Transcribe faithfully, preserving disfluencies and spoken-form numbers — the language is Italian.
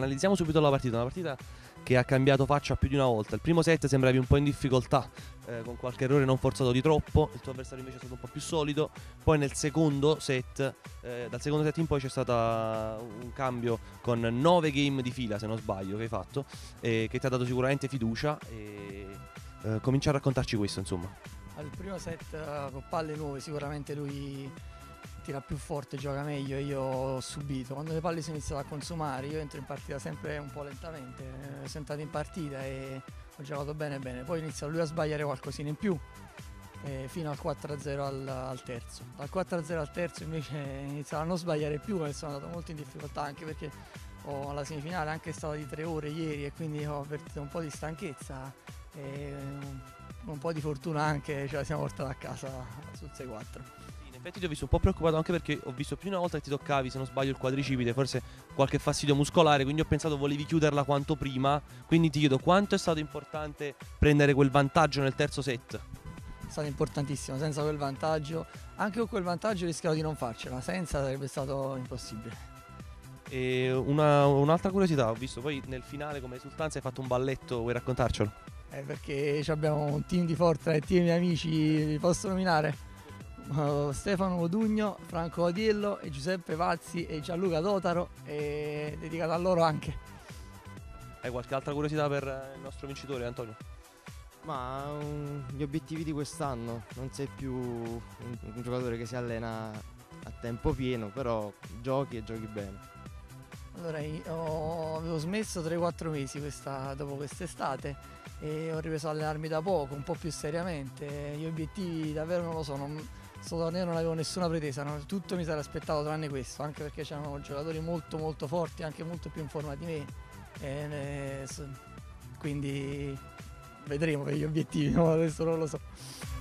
analizziamo subito la partita, una partita che ha cambiato faccia più di una volta. Il primo set sembravi un po' in difficoltà, eh, con qualche errore non forzato di troppo, il tuo avversario invece è stato un po' più solido. Poi nel secondo set, eh, dal secondo set in poi c'è stato un cambio con nove game di fila, se non sbaglio, che hai fatto, eh, che ti ha dato sicuramente fiducia. E eh, comincia a raccontarci questo, insomma. Al primo set uh, con palle nuove sicuramente lui tira più forte, gioca meglio e io ho subito. Quando le palle si iniziano a consumare io entro in partita sempre un po' lentamente, eh, sono entrato in partita e ho giocato bene bene, poi inizia lui a sbagliare qualcosina in più eh, fino al quattro a zero al, al terzo. Dal quattro a zero al terzo invece iniziava a non sbagliare più e sono andato molto in difficoltà, anche perché ho, la semifinale è anche stata di tre ore ieri e quindi ho avvertito un po' di stanchezza e un, un po' di fortuna anche ce la siamo portata a casa sul sei quattro. In effetti ti ho visto un po' preoccupato, anche perché ho visto più di una volta che ti toccavi, se non sbaglio, il quadricipite, forse qualche fastidio muscolare, quindi ho pensato volevi chiuderla quanto prima. Quindi ti chiedo quanto è stato importante prendere quel vantaggio nel terzo set. È stato importantissimo, senza quel vantaggio, anche con quel vantaggio rischiavo di non farcela, senza sarebbe stato impossibile. E una, un'altra curiosità, ho visto poi nel finale come esultanza hai fatto un balletto, vuoi raccontarcelo? Eh, perché abbiamo un team di Fortnite, team di miei amici, li posso nominare? Uh, Stefano Modugno, Franco Odiello e Giuseppe Pazzi e Gianluca Totaro, e dedicato a loro anche. Hai qualche altra curiosità per il nostro vincitore, Antonio? Ma um, gli obiettivi di quest'anno, non sei più un, un giocatore che si allena a tempo pieno, però giochi e giochi bene. Allora, ho, avevo smesso tre quattro mesi questa, dopo quest'estate e ho ripreso a allenarmi da poco, un po' più seriamente. Gli obiettivi davvero non lo so, non, sto torneo non avevo nessuna pretesa, no? Tutto mi sarei aspettato tranne questo, anche perché c'erano giocatori molto molto forti, anche molto più in forma di me. E, e, quindi vedremo per gli obiettivi, no? Adesso non lo so.